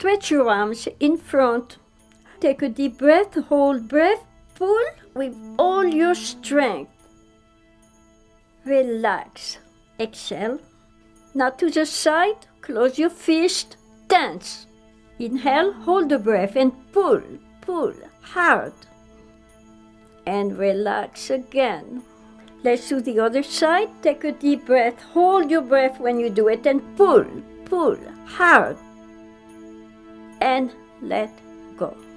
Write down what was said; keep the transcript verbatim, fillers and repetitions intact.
stretch your arms in front. Take a deep breath, hold breath, pull with all your strength. Relax. Exhale. Now to the side, close your fist, tense. Inhale, hold the breath and pull, pull, hard. And relax again. Let's do the other side. Take a deep breath, hold your breath when you do it and pull, pull, hard. And let go.